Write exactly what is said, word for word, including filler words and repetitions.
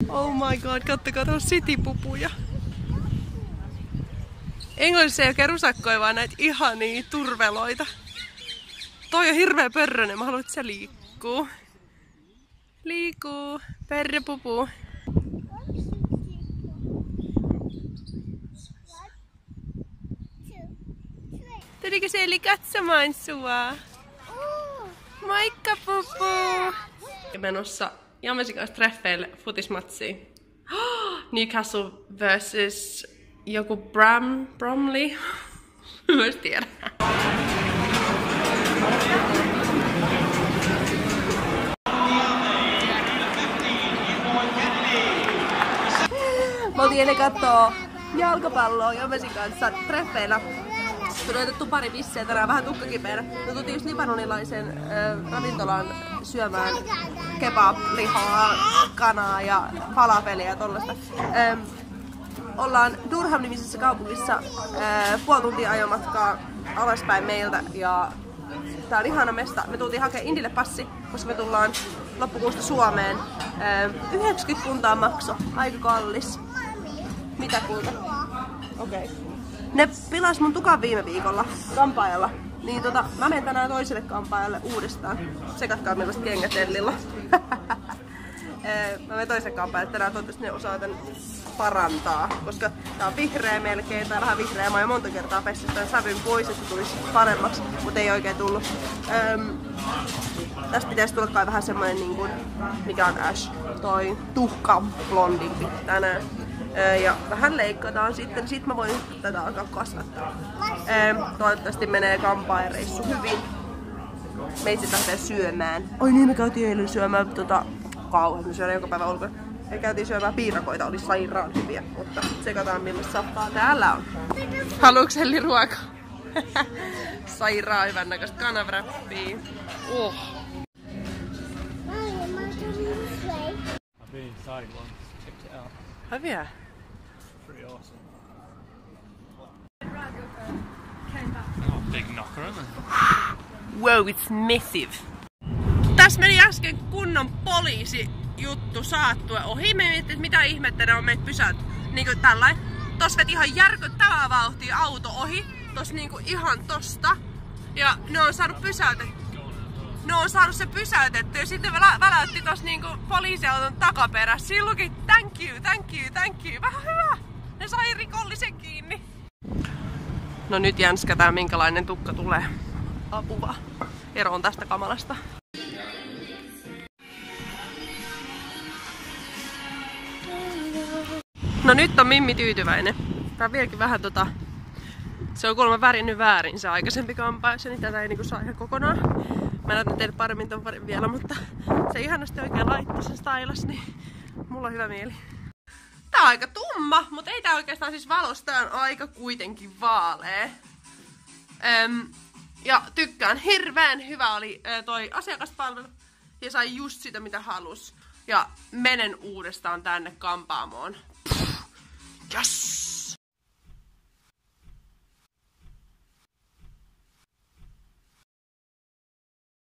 Oh my god, kattokaa tuolla citypupuja. Englannissa ei oikein rusakkoja, vaan näitä ihania turveloita. Toi on hirveä pörrönen, mä haluan, että se liikkuu. Liikuu, perrepupu. Tuliko se eli katsomaan sua? Moikka pupu! Menossa Jamesin kanssa treffeille futismatsiin. Newcastle versus joku Bram, Bromley. Mä en tiedä. Mä oltiin eilen kattoo jalkapalloa Jamesin kanssa treffeillä. Tuli otettu pari bissejä tänään, vähän tukkakipeänä. Me tultiin just libanonilaisen äh, ravintolaan syömään kebab-lihaa, kanaa ja falafelia ja tollaista. Ähm, ollaan Durham-nimisessä kaupungissa äh, puoli tuntia ajomatkaa alaspäin meiltä ja tää on ihana mesta. Me tultiin hakemaan Indille passi, koska me tullaan loppukuusta Suomeen. Äh, yhdeksänkymmentä puntaa makso, aika kallis. Mitä kulta? Okei. Okay. Ne pilas mun tukan viime viikolla kampaajalla. Niin tota, mä menen tänään toiselle kampaajalle uudestaan. Sekatkaa millaiset kengät Ellillä. Mä menen toiselle kampaajalle tänään, toivottavasti ne osaa tän parantaa. Koska tää on vihreä melkein, tai vähän vihreä. Mä oon jo monta kertaa pessyt tän sävyn pois, että tulisi paremmaksi, mutta ei oikein tullut. Öm, tästä pitäisi tulla kai vähän semmonen niin kuin, mikä on Ash, toi tuhka blondimpi tänään. Ja vähän leikataan sitten, sit mä voin tätä alkaa kasvattaa. Toivottavasti menee kampaajareissu hyvin. Meitsi lähtee syömään. Oi niin, me käytiin eilen syömään tota... Kauhean, me syödään joka päivä ulkona. Me käytiin syömään piirakoita, oli sairaan hyviä. Mutta tsekataan millaista sappaa täällä on. Haluuks Elli ruokaa? Sairaan hyvän näköistä kanavräppiä. Oh. Have you? Pretty awesome. Oh, big knocker, isn't it? Wow, it's massive. Tässä meni äsken kunnon poliisijuttu saattue ohi. Me miettii, että mitä ihmettä ne on meitä pysäyt. Niinku tällain. Tossa veti ihan järkyttävää vauhtia auto ohi. Tossa niinku ihan tosta. Ja ne on saanut pysäytettyä. Ne on saanut se pysäytetty ja sitten välä, väläytti tossa niinku poliisiauton takaperässä. Siinä luki thank you, thank you, thank you. Vähän hyvä. Ne sai rikollisen kiinni. No nyt jänskätään minkälainen tukka tulee. Apua. Eroon tästä kamalasta. No nyt on Mimmi tyytyväinen. Tää on vieläkin vähän tota... Se on kuulemma värinnyt väärin se aikaisempi kampaus, niin tätä ei niinku saa ihan kokonaan. Mä näytän teille paremmin ton parin vielä, mutta se ihanasti oikein laittaa sen stylas, niin mulla on hyvä mieli. Tää on aika tumma, mutta ei tää oikeastaan siis valossa, tää on aika kuitenkin vaalea. Öm, ja tykkään, hirveän hyvä oli ö, toi asiakaspalvelu ja sai just sitä mitä halus. Ja menen uudestaan tänne kampaamoon. Yes!